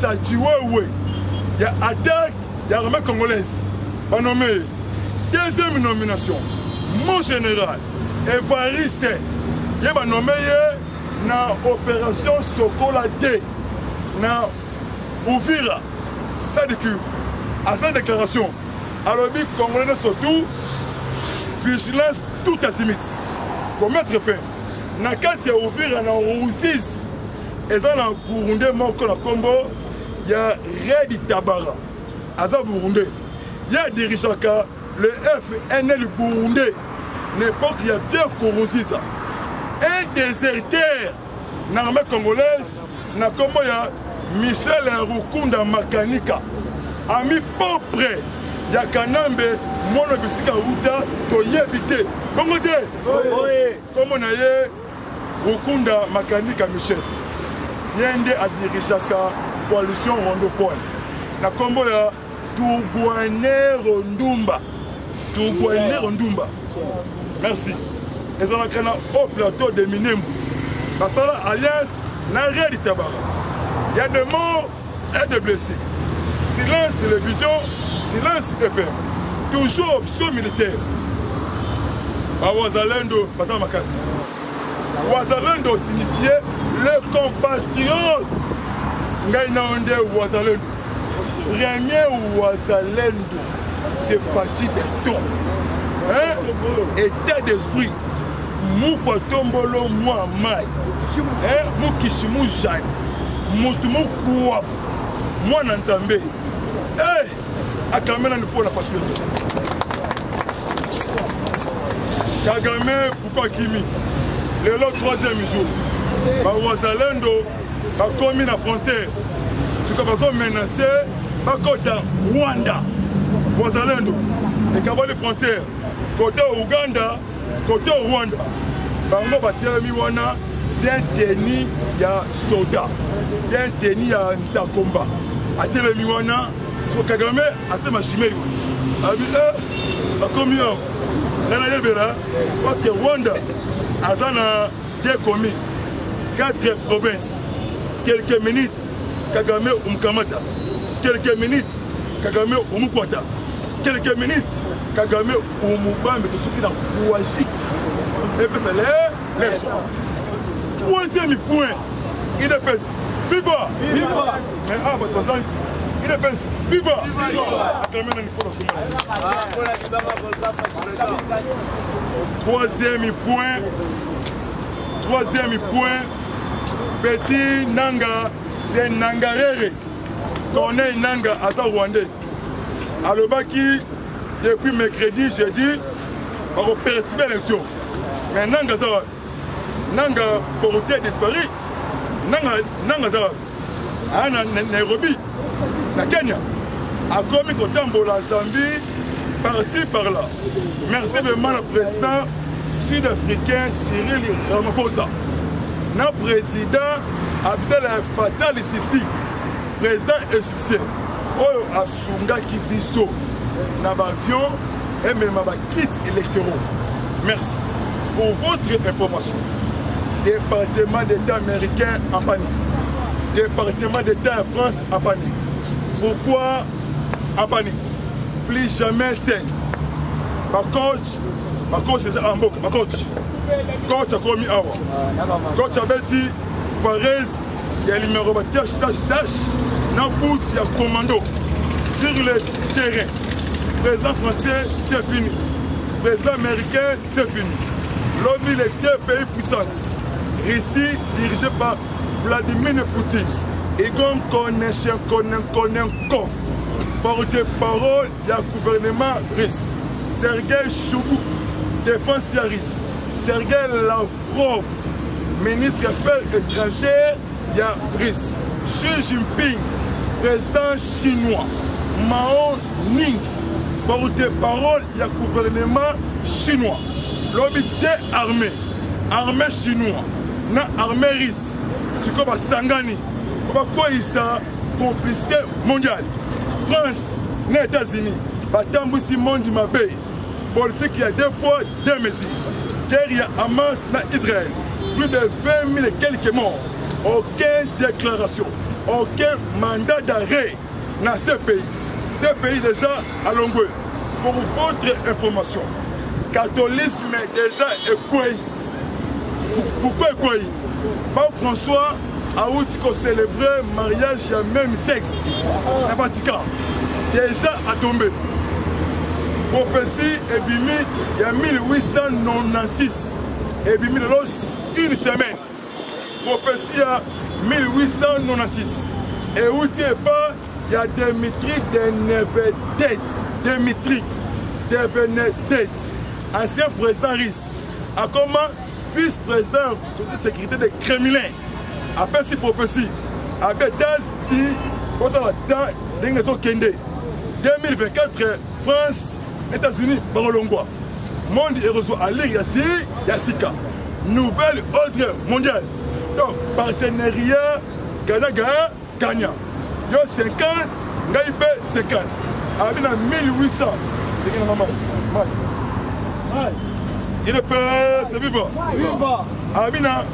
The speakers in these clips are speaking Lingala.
Chadjiwewe. Il y a attaque, il y a l'armée congolaise. Pas nommé. Deuxième nomination, mon général, Évariste. Il va nommé dans l'opération Sokola D. Dans Ouvira. Ça découvre. À cette déclaration, alors le Congolais surtout, vigilance tout azimut. Pour mettre fin, dans le cas de Ouvira, dans Roussis, et dans le Burundi, dans Combo, il y a Redi Tabara. À ça, Burundi. Il y a Dirishaka, le FNL Burundi. N'importe il y a bien corrosé ça. Un déserteur dans l'armée congolaise, dans Combo, il y a Michel Rukunda Makanika. Ami propre, il y a Kanambe, mon bisika Ruta, to yebite. Comment dire? Comment on a Rukunda Makanika Michel. Yende a dirigé la coalition rondophone. Na Combo ya Toubouane Rondumba. Toubouane Rondumba. Merci. Et ça va au plateau de Minembu. Parce que l'alliance n'a rien de tabac. Il y a des morts et des blessés. Silence télévision, silence FM. Toujours option militaire. Wazalendo, Basa Makas. Wazalendo signifiait le compatriote. Ngaïnaonde Wazalendo. Rien Wazalendo, c'est Fatih Béton. Hein? État d'esprit. Moukwa Tombolo Mouamai. Hein? Moukishimou Jai. Moutoumou Kouab. Moi Nanzambe. Hey! Akamena nous pour la passion. Kagame Poupa Kimi. Le 3e jour. Wazalendo a commis la frontière. Ce que nous avons menacé, dans Rwanda. Wazalendo. Les cabales de frontières. Côté Ouganda, côté Rwanda. Bango Batemi Wana, bien tenu, il y a soda. Bien tenu, il y a Ntakomba. A Telemi Wana, sur Kagame, a Tema Chimeri. A combien? Parce que Rwanda, Azana, des commis, 4 provinces, quelques minutes, Kagame Umkamata, quelques minutes, Kagame Umukwata, quelques minutes, Kagame Umubambe, tout ce qui est dans Kouajik. Et puis ça laisse. Troisième point, il est fait viva! Viva! Mais ah, votre voisin, il est fait viva! Viva! Troisième point, petit Nanga, c'est Nangarere. Qu'on est Nanga à sa Rwandais. Alors, depuis mercredi, jeudi, on va perturber l'élection. Mais Nanga, ça va. Nanga, pour être disparu. Nanga, ça va. À Nairobi, na Kenya. A commis au Tambo, la Zambie, par-ci, par-là. Merci vraiment le président sud-africain Cyril Ramaphosa. Notre président Abdel Fattah el-Sisi, président égyptien, Oyo Asunga Kibiso, Nabavion et même kit électoraux. Merci pour votre information. Département d'État américain en panique. Département d'État en France en panique. Pourquoi en panique? Plus jamais saigne. Ma coach c'est en boucle. Ma coach a commis awa. Coach a dit Fares, il y a le numéro de tâche. Dans il y a commando sur le terrain. Président français, c'est fini. Président américain, c'est fini. L'ONU, les deux pays puissances. Russie, dirigé par Vladimir Poutine. Et comme connaît porte-parole du gouvernement russe. Sergei Shougou, défense russe. Sergei Lavrov, ministre des Affaires étrangères, il y a russe. Xi Jinping, président chinois. Mao Ning, porte-parole du gouvernement chinois. Lobby des armées. Armée chinoise. Na armée russe. C'est comme à Sangani. Pourquoi il y a complicité mondiale? France, les États-Unis, Batambousi Mondi Mabé, politique, il y a 2 poids, 2 mesures. Guerre, il y a Hamas, Israël. Plus de 20 000 et quelques morts. Aucune déclaration. aucun mandat d'arrêt dans ce pays. Ce pays déjà à Longwe. Pour votre information, catholicisme déjà est quoi? Pourquoi est quoi? Pape François a outil qu'on célébrer mariage à même sexe dans le Vatican. Déjà à tomber. Prophétie est bimi il y a 1896. Et bimi de une semaine. Prophétie à 1896. Et outil est pas. Il y a Dimitri de Benedette, ancien président russe, à comment vice-président de sécurité de Kremlin, après cette prophétie, avec Das dit, pendant la temps, 2024, France, États-Unis, Barolongwa. Monde est reçu à l'île Yassika. Nouvelle ordre mondiale. Donc, partenariat Ghana-Gagna. Yo 50, Ngaïbe 50. Abina 1800. Il est père, c'est vivant. Abina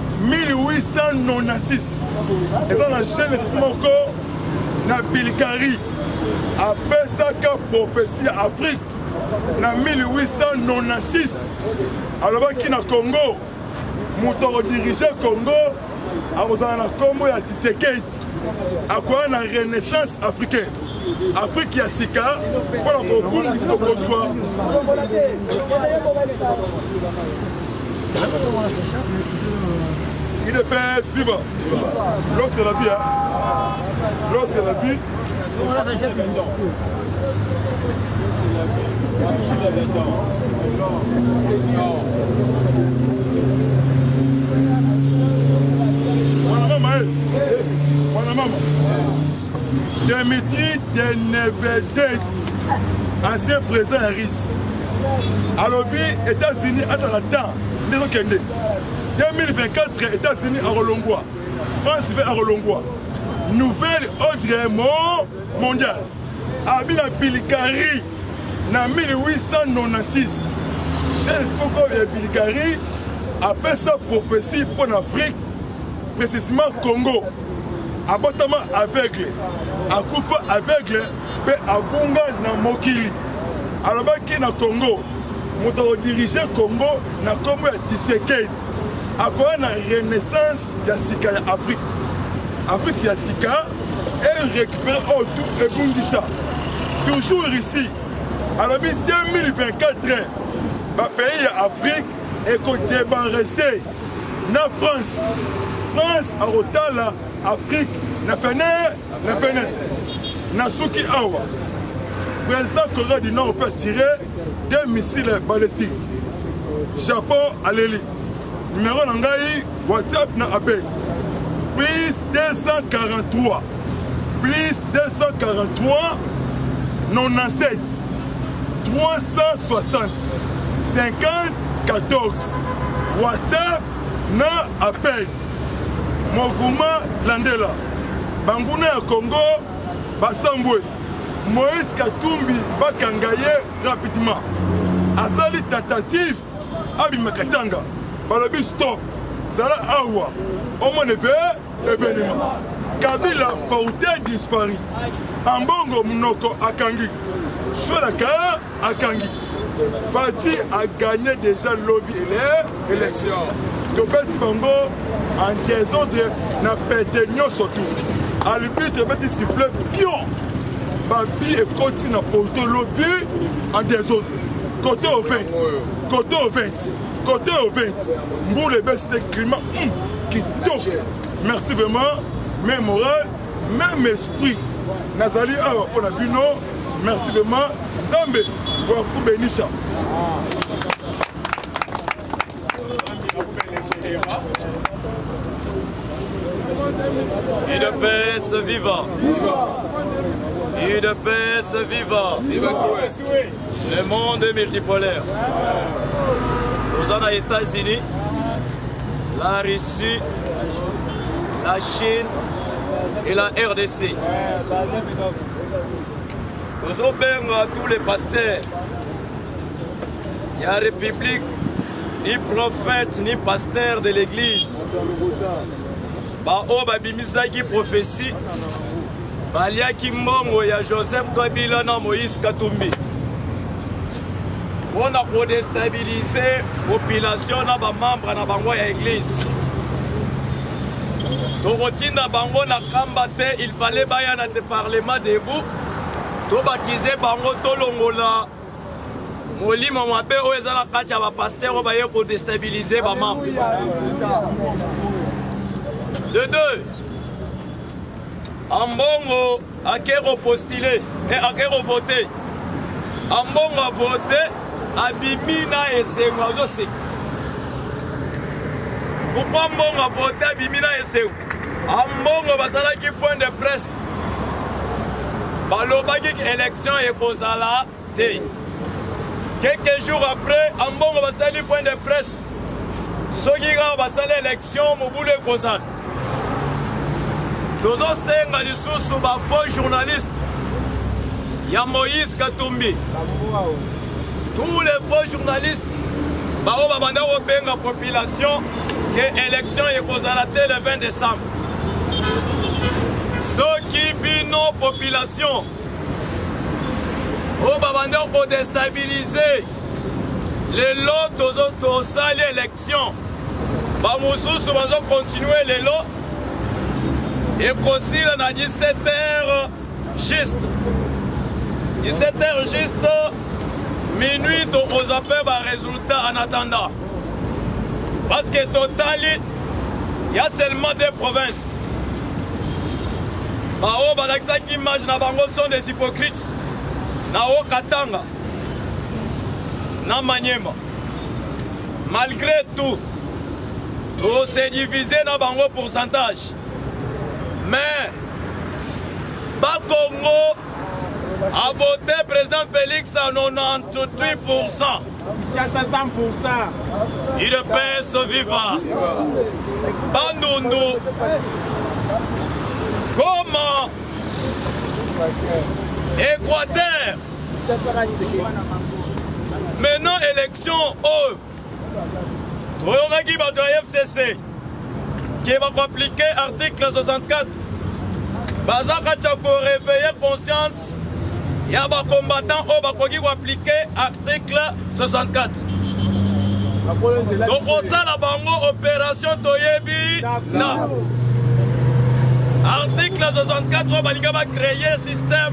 1896. Et dans la chaîne de encore, na Bilikari. Après ça, qu'a prophétie Afrique. Na 1896. Alors, qui na Congo, mon dirigeant Congo, à Congo, il y a Tshisekedi. À quoi la renaissance africaine? Afrique Yassika, voilà qu'on puisse qu'on soit. Il est fait vivant. L'eau c'est la vie. L'eau c'est la vie. Dimitri de Nevedette, ancien président russe. Alors, les États-Unis, à la temps, 2024, États-Unis à Rolongwa. France à Rolongwa. Nouvelle ordre mondial. Abina Bilikari, en 1896. Chez le Bilikari, après sa prophétie pour l'Afrique, précisément Congo. Abattement aveugle, Akufa aveugle, pe abunga na mokili. Alors qui na Congo, mon dirigeant Congo na Congo Tshisekedi. Après la renaissance Yassika Afrique. Afrique Yassika et récupère autour et Bundisa. Toujours ici. Alors 2024, le pays Afrique est qu'on débarrassé na France. France a retard Afrique, na fenêtre, na souki awa. Président Corée du Nord peut tirer 2 missiles balistiques. Japon à l'Eli. Numéro Nangaï, WhatsApp na appel. Plus 243. Plus 243 97 360 50 14. WhatsApp na appel. Mouvement Landela, Banguna ya Congo, Basambwe, Moïse Katumbi, Bakangaye rapidement. Asali tentative, Abimakatanga, Balabi stop, Zala Awa, Omaneve, événement. Kabila Pauté disparu. Ambongo Munoko Akangi, Cholaka Akangi. Fati a gagné déjà lobby et l'élection. Topeti Bango en désordre n'a pété surtout. À l'arbitre petit sifflet pion. Babi et côté n'a porté lobby en désordre. Côté au 20. Côté au 20. Côté au 20. Pour les baisses de climat qui toque. Merci vraiment. Même morale, même esprit. Nazali Awa pour la bino. Merci vraiment. Zambe. Wakou Benisha. UDPS vivant. UDPS vivant. Le monde est multipolaire. Nous sommes aux États-Unis, la Russie, la Chine et la RDC. Nous sommes à tous les pasteurs. Il y a République, ni prophète, ni pasteur de l'église. bao babimisaki prophétie baliaki mbongo ya Joseph Kabila na Moïse Katumbi mpona kodestabiliser population na bamembre na bango ya église. Tokotinda bango na kamba te, il fallait baya na te parlement debout to baptiser bango tolongola molimo mabe oyo eza na kati ya bapaster oyo baye kodestabiliser bamembre. De deux, Ambongo ake repostulé et ake revoté. Ambongo a voté abimina esengo azoseka. Pourquoi Ambongo a voté abimina esengo? Ambongo basalaki point de presse. Balobaki élection ekozala te. Quelques jours après, Ambongo basali point de presse. Soki ka basali élection mobulu ekozala. Tozo senga lisusu ba faux journaliste ya Moïse Katumbi. Tous les faux journalistes bao babanda obenga population que élection ekozala te le 20 décembre. Soki bino population o babanda ko déstabiliser les lots tozo tosali élection. Ba mususu bazo continuer les lots. Et aussi, on a 17h juste. 17h juste, minuit, on appelle les résultats en attendant. Parce que total, il y a seulement deux provinces. Bao Balaksa qui imagine na bango sont des hypocrites. Nao Katanga, na Maniema. Malgré tout, on s'est divisé dans bango pourcentage. Mais, Bakongo a voté président Félix à 98%. 100%. Il est paix vivant. Bandundu. Comment Équateur. Maintenant, élection au Toyonaki Bato FCC. Qui va appliquer article 64. Bazaka pour réveiller conscience. Il y a des combattants qui vont appliquer article 64. Donc on sait la bango opération Toyebi. Non. Article 64 on va créer un système.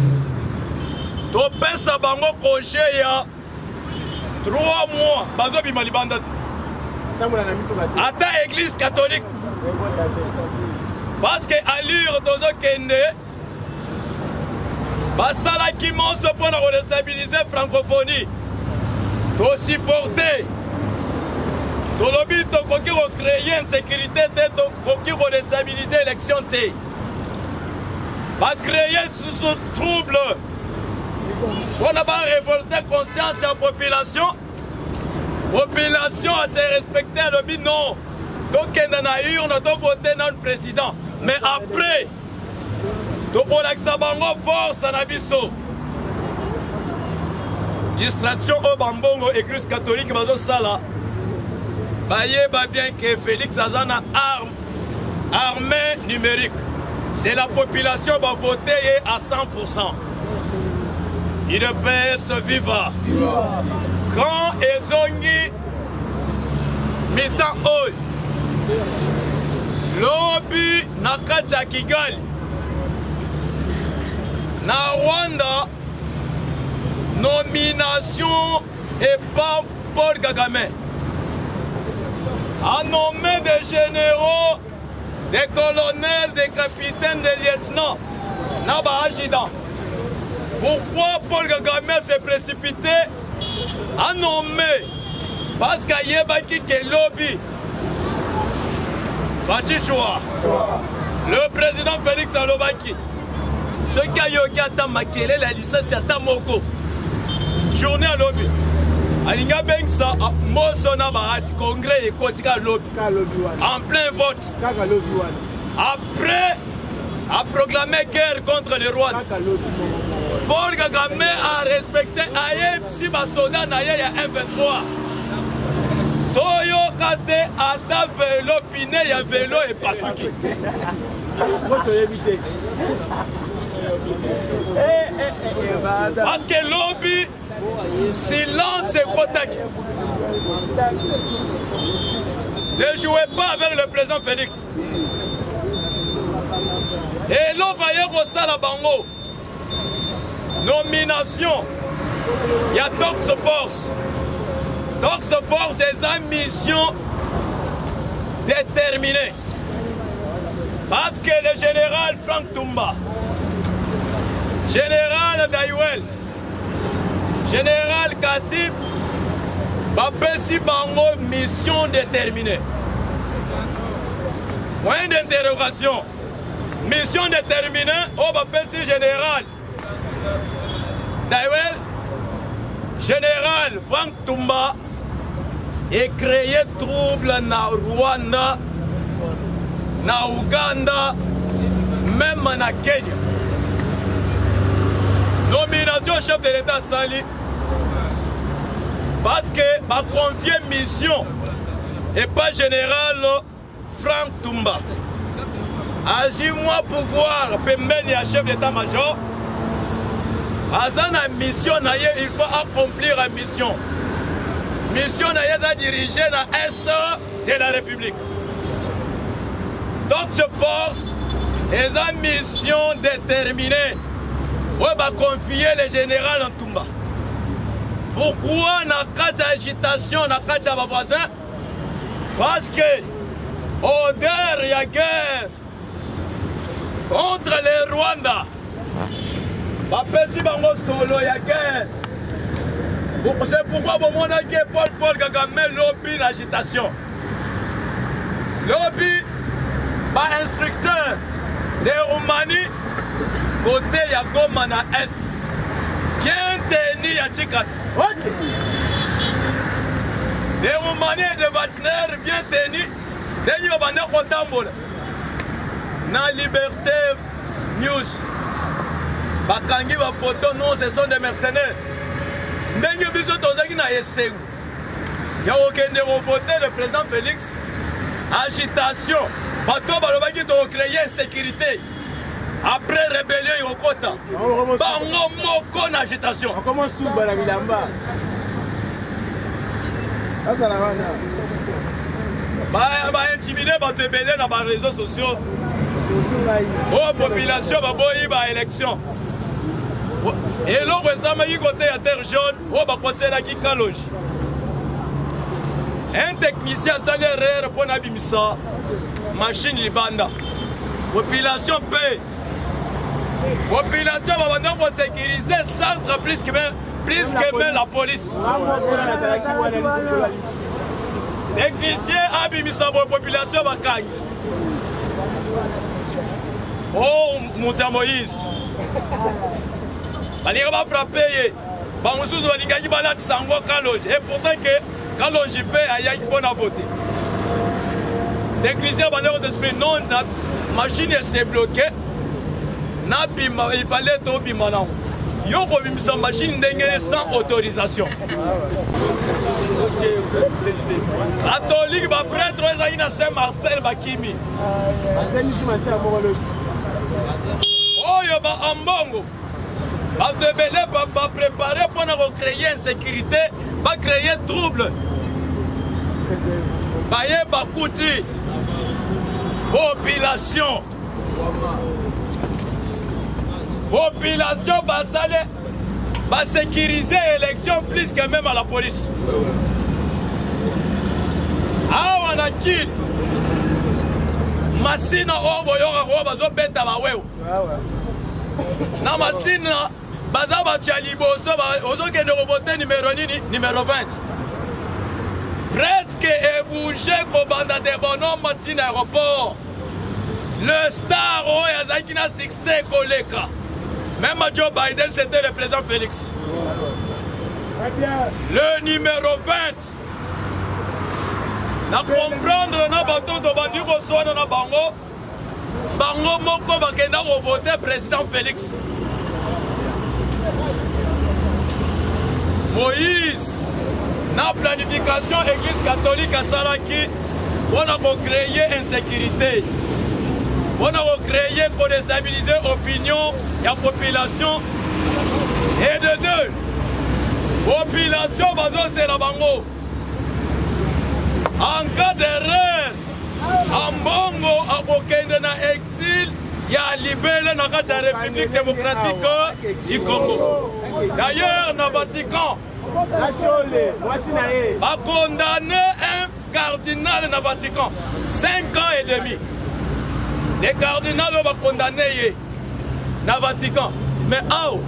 Donc pesa bango congé il y a 3 mois. Bazo bimalibanda. Ata église catholique. Parce que allure tozo kende basala qui monte pour déstabiliser francophonie. To supporter. To lobby to koki créer insécurité to koki déstabiliser l'élection té. Va créer sous trouble. On n'a pas révolté conscience à la population. Population à se respecter le but non. Donc on a voté notre président. Mais après, on a force à Nabiso. Distraction au Bambongo, église catholique, Sala. Baye bien que Félix Azana armée numérique. C'est la population qui va voter à 100%. Il peut se vivre. Quand ils ont eu mi-temps haut, lobby Nakaja Kigali, na Rwanda, nomination et pas Paul Kagame. A nommé des généraux, des colonels, des capitaines, des lieutenants. Naba Ajidan. Pourquoi Paul Kagame s'est précipité à nommer? Parce qu'il y a un lobby. Fachichoua. Le président Félix Alobaki. Ce qui a yoki à Tamakele, la licence à Tamoko. Journée à lobby. Alinga Bengsa, Mosona Bahati, congrès et Kotika lobby. En plein vote. Après, a proclamé guerre contre le roi. Paul Kagame a respecté Aïe, si Basoda Naye, il y a 1-23. Toyo toyoka te ata velo pine ya velo epasuki. Parce que lobby silence ekotaki. Ne jouez pas avec le président Félix. Et l'on va y avoir ça la bango. Nomination. Il y a Tox Force. Tox Force est une mission déterminée. Parce que le général Frank Toumba, général Dayuel, général Kassib, Bapesi Bango, mission déterminée. Point d'interrogation. Mission déterminée, au Bapesi général Dayuel, général Frank Toumba, et créé trouble na Rwanda, na Ouganda, même na Kenya. Nomination chef de l'État Sali, parce que ma confié mission et pas général Frank Toumba. Agis-moi pouvoir permettre à chef d'état-major. Azana mission il faut accomplir la mission. Mission à diriger dans l'Est de la République. Donc ce force est une mission déterminée. On va confier le général en Toumba. Pourquoi on a quatre agitations, on a quatre voisins? Parce que au-delà il y a guerre contre les Rwanda. Solo, il y a guerre. C'est pourquoi Paul Kagame lobby l'agitation. Lobby par instructeur de Roumanie côté Yagoma na Est. Bien tenu à Tikat. De Roumanie et de Vatner bien tenu. D'ailleurs, on a Kotambola. Na Liberté News. Bakangi ba photo, non, ce sont des mercenaires. Ndenge biso tozaki na esengo. Ya okende voter le président Félix. Agitation. Bato balobaki to créer insécurité. Après rébellion yokota. Bango moko na agitation. Comment souba la bilamba? Asa la bana. Ba intimider bato ebele na ba réseaux sociaux. Oh population ba boyi ba élection. Et l'on récemment qui côté à terre jaune, on va passer là qui caloge. Un technicien salaire pour n'abimisa, machine libanda. Population paie. Population va venir pour sécuriser centre plus que même la police. Technicien abimisa pour population va gagner. Oh Mouta Moïse. Il va frapper. Et pourtant que Kalonji paie, il y a une bonne voter. Technicien va dire non, la machine s'est bloquée. Il fallait tout bimana. Il y a une machine sans autorisation. Catholique va prêtre à Saint-Marcel Bakimi. Oh, il y a un bongo. Va préparer pour créer insécurité, va créer trouble. Va bakouti. Population. Population va sécuriser l'élection plus que même à la police. Ah, on a qui? Masina Oboyora Robazo Beta Bawew. Na Masina Bazaba Tchaliboso, Ozoke de Roboté numéro 20. Presque ébouché Kobanda de Bonhomme Martin aéroport. Le star Oyazaki n'a succès Koleka. Même à Joe Biden, c'était le président Félix. Le numéro 20. Na comprendre na bateau de Bandu Boswana na Bango. Bango Moko Bakenda voter président Félix. La planification église catholique à Salaki, on a créé insécurité. On a créé pour déstabiliser l'opinion de la population. Et de deux, population c'est la bango. En cas d'erreur, en bongo, à aucun exil, il y a libéré la République démocratique du Congo. D'ailleurs, dans le Vatican, a condamné un cardinal dans le Vatican, 5 ans et demi. Les cardinaux ont condamné dans le Vatican. Mais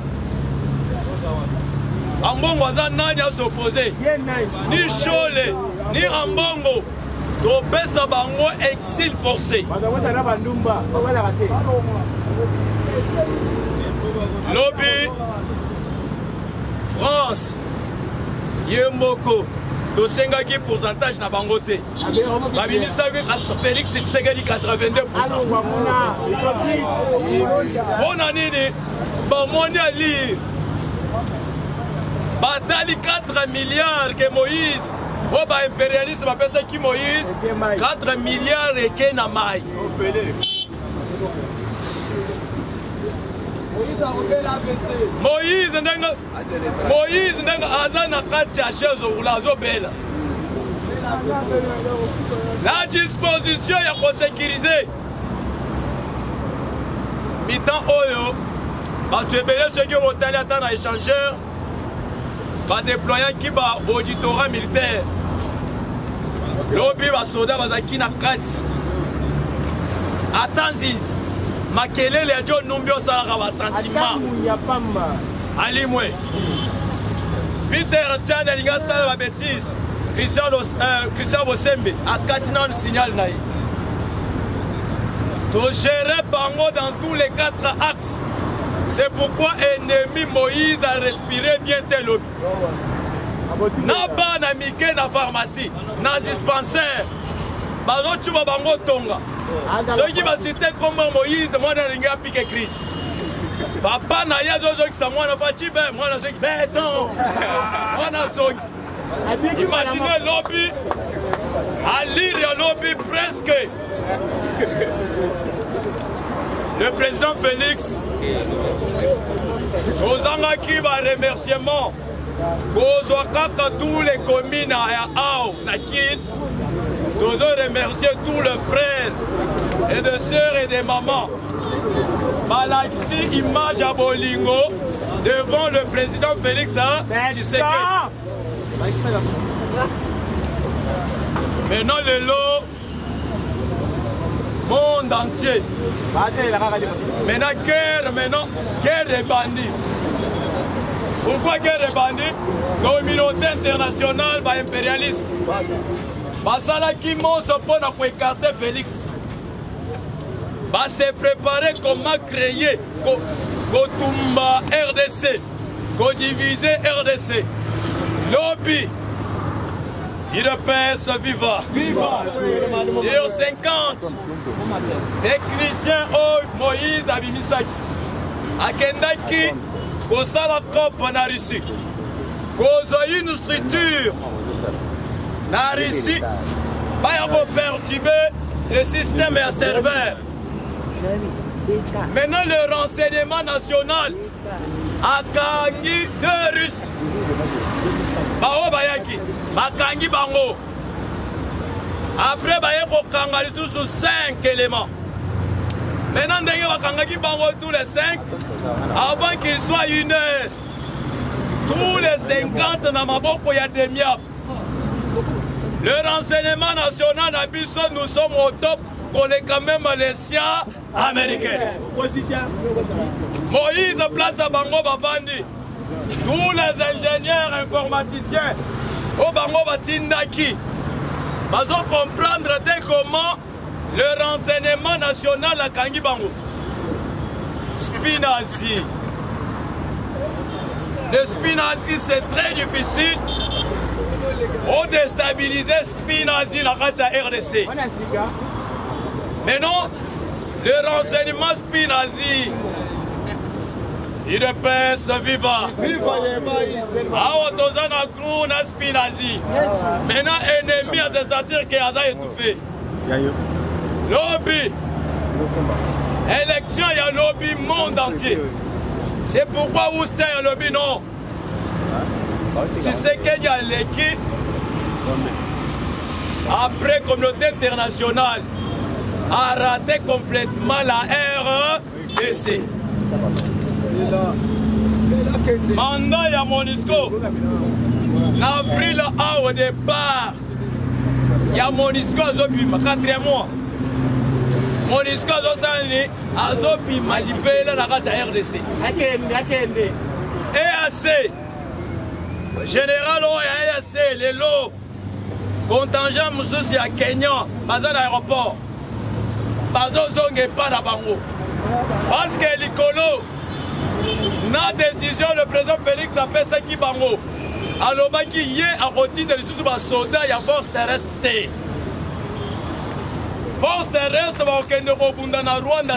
Ambongo a s'opposé. Ni Chole, ni Ambongo. Topesa bango exil forcé. Lobby, France, Yemoko, Tosengaki pourcentage na bangote. Babinisa Félix Tshisekedi 82%. On a dit, on a lire. Batali 4 milliards que Moïse. Oh bah impérialiste va penser qui Moïse 4 milliards et que na mai. Moïse ndenga azana kati ya chaise roulante zobela. La disposition ya ko sécuriser. Mitan oyo ba tuebele ceux qui ont allé attendre à échangeur va déployer qui va auditorat militaire. Lobby va soldat va qui na kati. Attends makelele ya jo numbio sala ka sentiment. Ali mwe. Peter Chan alinga sala ba bêtise. Christian Bosembe a kati na signal na yi. To gérer bango dans tous les 4 axes. C'est pourquoi ennemi Moïse a respiré bien tel lobby. Na ba na mike na pharmacie, na dispensaire. Bazo chuba bango tonga. Ceux qui va citer comme Moïse, moi na ringa pique Christ. Papa na ya zozo qui sa moi na fati ben, moi na zoki béton. Moi na zoki. Imaginez lobby. À lire lobby presque. Le président Félix, Ozanga qui va remerciement, Kozwakaka tous les communes à Ao, Nakil, nous remercier tous les frères et de sœurs et des mamans. Malaxi image à Bolingo devant le président Félix Tshisekedi. Maintenant le lot monde entier. Maintenant guerre et bandit. Pourquoi guerre et bandit? Communauté internationale va impérialiste. Basala qui monte pour écarter Félix. Va se préparer comment créer Kotumba RDC, diviser RDC. Lobby. Il repère viva. Sur 50 techniciens Moïse Abimisaki. Akendaki, Kosala Cop en Russie. Kosa une structure. La Russie va perturber le système et le serveur. Maintenant, le renseignement national a Kangi de Russes. Bao Bayaki, Bakangi Bango. Après, Bayako Kangali tout sur 5 éléments. Maintenant, Dengue Bakangaki Bango tous les 5. Avant qu'il soit 1 heure, tous les 50 dans ma boque, il y a des miables. Le renseignement national à Bissot, nous sommes au top, qu'on est quand même les siens américains. Moïse place à Bango Bavandi. Tous les ingénieurs informaticiens au Bango Batindaki vont comprendre dès comment le renseignement national à Kangi Bango. Spinazi. Le Spinazi, c'est très difficile. On déstabiliser Spinazi dans la RDC. Mais non, le renseignement Spinazi, UDPS viva. Awa toza na crew na spinazi. Maintenant ennemi à se sentir que Aza étouffé. Lobby. Élection, il y a lobby monde entier. C'est pourquoi Ouster y a lobby non. Tu sais qu'il y a l'équipe. Après communauté internationale a raté complètement la RDC. Mandat il y a Monisco. L'avril au départ. Il y a Monisco à Zobima, 4e mois. Monisco à Zobima, libéré la RDC. EAC. Général EAC, les lots. Contingent Moussoussi à Kenya, Bazan aéroport. Bazo Zongue pas na bango. Parce que l'Icolo, na décision, le président Félix a fait ce qui bango. Alors, qui y est à routine de sous soldats, il y a force terrestre. Force terrestre, il y a Robunda na Rwanda.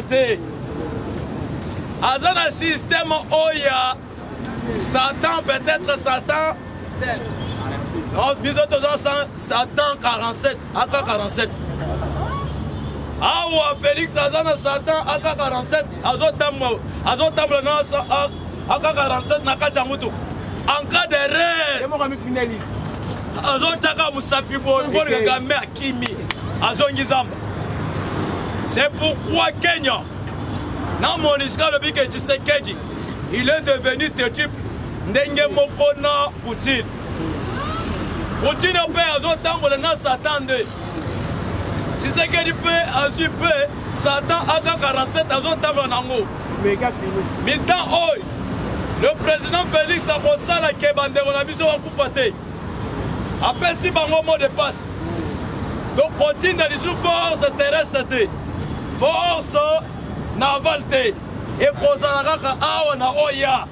Azan un système Oya, Satan, peut-être Satan. Non, bisous Satan 47, AK-47. Awa Félix Azana Satan AK-47, Azotambo AK-47 Nakachamutu. En cas d'erreur, Azotaka Moussapi Bonbon Kagame Akimi, Azongizamba. C'est pourquoi Kenya, dans mon histoire, le Bike Tshisekedi, il est devenu têtu Ndenge Mokona Poutine. Poutine peut Azotambo na Satan 2. Tshisekedi peut Azupe Satan AK-47 Azotambo Nango. Mitan Oy. Le président Félix Tabosala Kebandero na biso wa kufate. Appelle si bango mot de passe. Donc continue dans les forces terrestres, force navale et kozalaka awa na oya.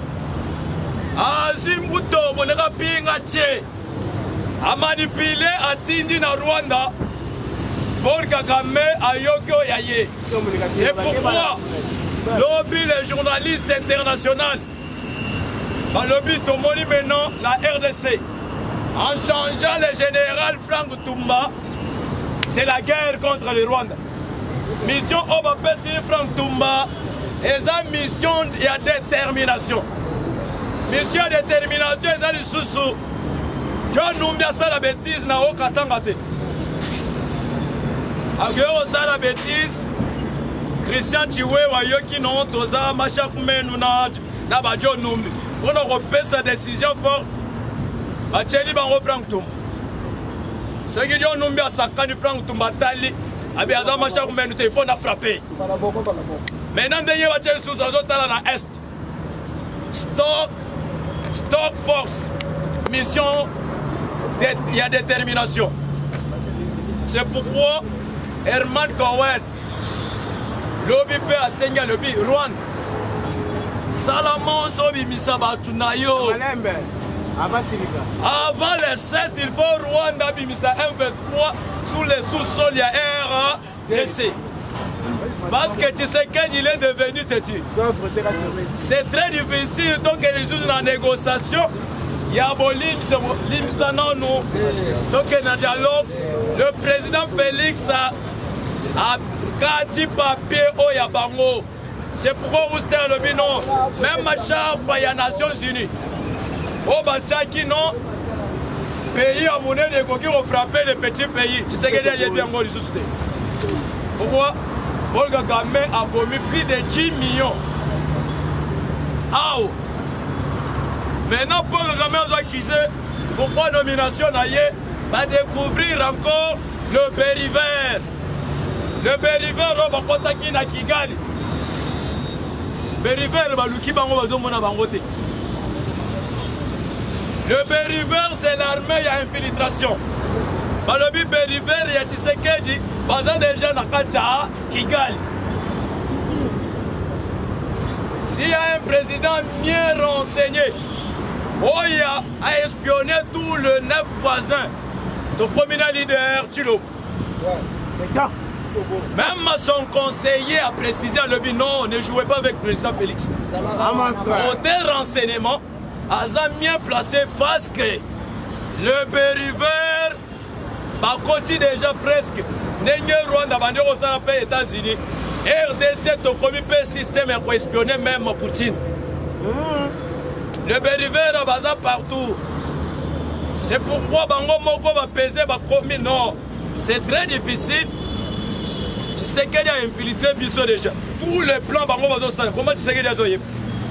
Azimbuto boneka pinga tche. A manipulé atindi na Rwanda. Pour Kagame ayoko yaye. C'est pourquoi lobby les journalistes internationaux. Lobby Tomoni maintenant la RDC. En changeant le général Frank Tumba, c'est la guerre contre le Rwanda. Mission Obapesi Frank Tumba, et sa mission il y a détermination. Mission détermination, et ça les sous-sous. John Numbia ça la bêtise na Okatangate. Agüero ça la bêtise. Christian Chiwe Wayoki non toza Machakumenu na ba John Numbi. On a refait sa décision forte. Bacheli bango Frank Tumba. Ce qui John Numbi a sakani Frank Tumba tali. Abi aza Machakumenu te faut na frapper. Maintenant dernier Bacheli sous azotala na est. Stock force. Mission il y a détermination. C'est pourquoi Herman Cohen lobby peut assigner le lobby Rwanda. Salomon Sobi Misaba Tunayo. Avant les 7, il faut Rwanda Bimisa M23 sous les sous-sols, il y a RDC. Parce que tu sais qu'il est devenu têtu. C'est très difficile, donc il est dans la négociation. Il y a donc dans dialogue, le président Félix a dit papier au Yabango. C'est pourquoi vous êtes le non. Même ma charte par les Nations Unies. Au Batchaki non. Pays à monnaie de coquilles ont frappé les petits pays. Tu sais qu'il y a bien de société. Pourquoi Paul Kagame a promis plus de 10 millions. Ah. Maintenant, Paul Kagame a accusé. Pourquoi la nomination va découvrir encore le Bériver. Le Bériver, on va contacter na Kigali. Bériver, le Bériver, c'est l'armée, il y a infiltration. Le Bériver, il y a Tshisekedi, basant des gens à Kacha, Kigali. S'il y a un président bien renseigné, Oya a espionné tous les 9 voisins. Donc, comme leader, Chilo. Même son conseiller a précisé à l'objet, non, ne jouez pas avec le président Félix. Côté renseignement, Aza bien placé parce que le Bériver continue déjà presque. N'est-ce Rwanda, aux États-Unis. RDC, ton comité système pour espionner même Poutine. Le Bériver va partout. C'est pourquoi Bango Moko va peser, va commis. Non, c'est très difficile. Tu sais qu'il y a infiltré Bisso déjà. Tous les plans Bango va se faire. Comment tu sais qu'il y a Zoyé?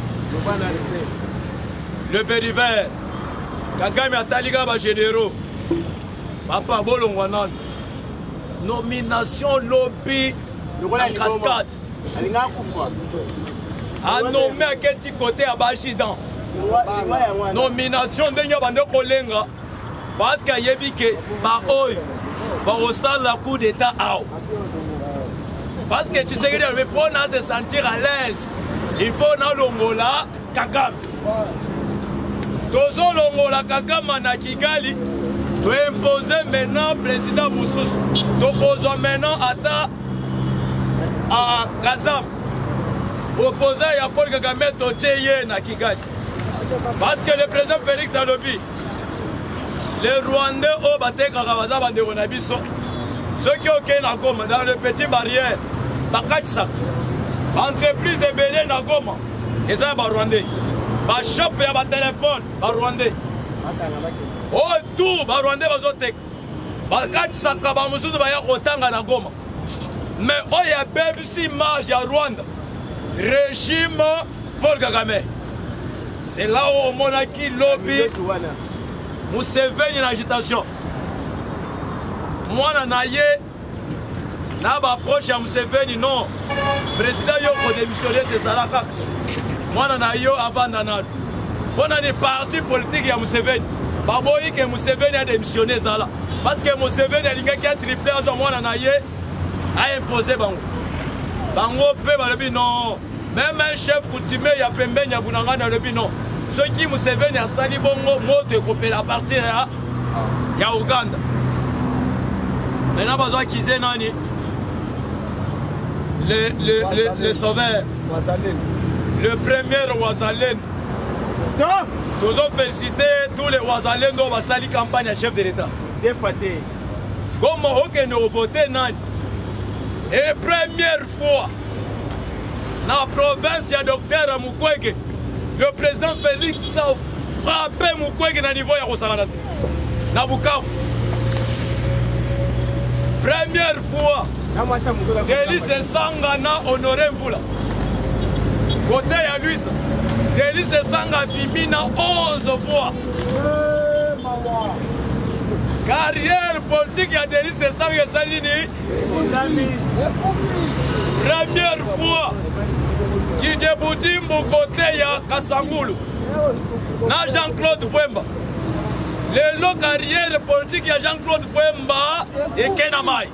Le Bériver, Kagame Ataliga va généraux. Papa Bolongwanan. Nomination lobby en cascade. A nommé à quel côté à Bachidan. Nomination de Nyabande Kolenga. Parce qu'il y a que Baoy va ressentir la coup d'état. Parce que tu sais que pour se sentir à l'aise, il faut dans l'Ongola Kagame. Tozo l'Ongola Kagame na Kigali. Tu imposer maintenant président Moussous. Tu poses maintenant à Kazam. Opposé à Paul Kagame Tocheye na Kigali. Parce que le président Félix a lobby. Les Rwandais au Batek Kagabaza Banderonabiso. Ceux qui ont dans le petit barrière, Bakatsa. Entreprise de Bélé na Goma. Et ça, les Rwandais. Les shop et les téléphones, les Rwandais. Oh, tout, les Rwandais vont se Bakatsa, les Moussous vont otanga na Goma. Mais oh, il y a BBC Marge à Rwanda. Régime Paul Kagame. C'est là où on a qui lobby. Museveni en agitation. Moi, je approche à Museveni, non. Le président a démissionné de Zalaka. Moi, je avant d'analyser. On a des partis politiques à Museveni. Baboyi que Museveni a démissionné Zala. Parce que Museveni a triplé à son mois a imposé Bango. Bango peut non. Même un chef coutumier, il y a Pembe, il y a Bounanga dans le non. Ceux qui Museveni a sali Bongo, mot de couper la partie, il y a Ouganda. Maintenant, besoin qu'ils aient nani. Le sauveur. Le premier Ouazalen. Nous avons félicité tous les Ouazalen dont on va salir campagne à chef de l'État. Comment nous voter nani. Et première fois, dans la province, il y a docteur Mukwege. Le président Félix a frappé Mukwege dans le niveau de Rosaranate. Dans Bukavu. Première fois, Délice Sangana honoré Mvula. Côté à lui, Délice Sanga Bimina 11 fois. Carrière politique, il y a Délice Sanga Salini. Première fois, qui déboutit mon côté à Kassangoulou. Na Jean-Claude Fouemba. Le carrière politique, il y a Jean-Claude Fouemba et Kenamai.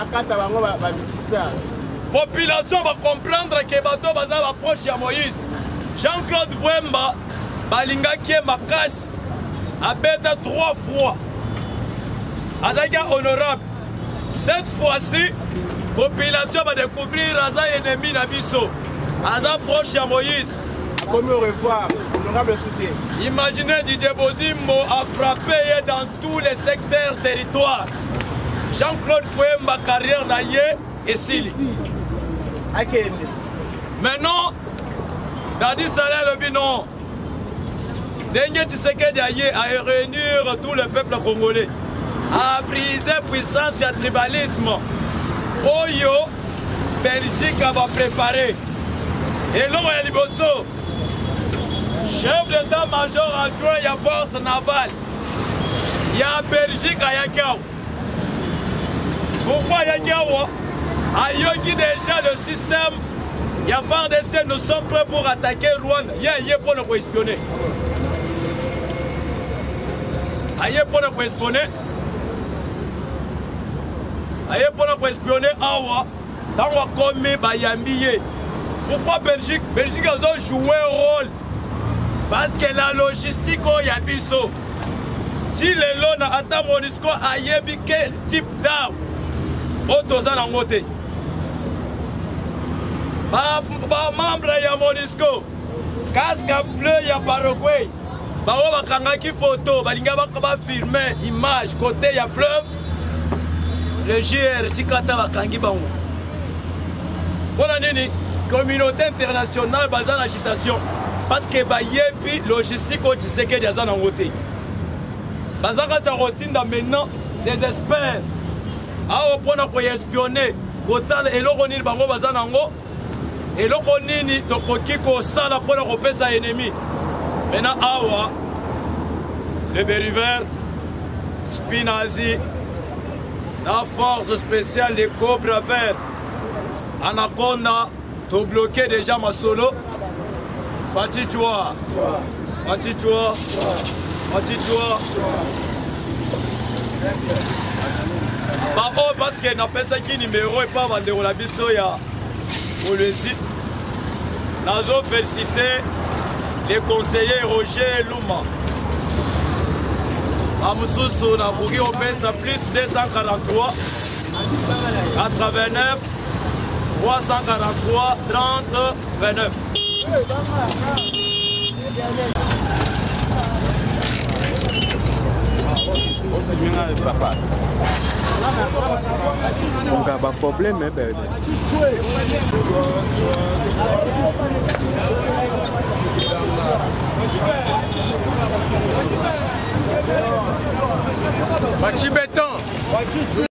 La population va comprendre que Bato Baza va approcher à Moïse. Jean-Claude Fouemba, Balinga qui est ma casse, a bêté 3 fois. Azaga honorable. Cette fois-ci, la population va découvrir Aza ennemi Nabiso. Aza proche à Moïse. Comme au revoir, honorable soutien. Imaginez Didier Bodimbo a frappé dans tous les secteurs territoires. Jean-Claude Fouemba, carrière naïe et Sili. Maintenant, Dadi Saleh le binon. Dernier Tshisekedi a réunir tout le peuple congolais. A briser puissance et tribalisme. Oyo, Belgique va préparer. Et là, il y a Liboso. Chef d'état-major adjoint, il y a force navale. Il y a Belgique à Yakao. Pourquoi Yakao? A Yogi déjà le système. Il y a FARDC, nous sommes prêts pour attaquer Rwanda. Il y a pour nous espionner. Il y a pour nous espionner. Il y a pour nous espionner. Awa. Dans le commis, Bayambiye. Pourquoi Belgique? Belgique a joué un rôle. Parce que la logistique, il y a biso. Si les lots n'attendent pas, il y a quel type d'armes. Autosan en côté. membre ya Monisco casque bleu ya Paraguay bao bakangaki photo balinga bafilme image côté ya fleuve le JR sikata bakangi bango mpona nini communauté internationale baza na agitation parce que bayebi logistique oyo Tshisekedi aza nango te baza kati ya kotinda maintenant des experts awa mpona koespionner kotala eloko nini bango baza nango eloko nini tokoki kosala mpona kopesa ennemi maintenant awa le Beriver Spinazi la force spéciale des Cobra Vert Anaconda to bloqué déjà Masolo Fatitwa Babo parce que n'a pas ça qui numéro et pas vendre la biso ya Olesi. Nazo féliciter les conseillers Roger Luma. Amususu na Bugi Opesa plus 243 89 343 30 29. Papa. On a pas de problème, mais ben. Maxi Béton.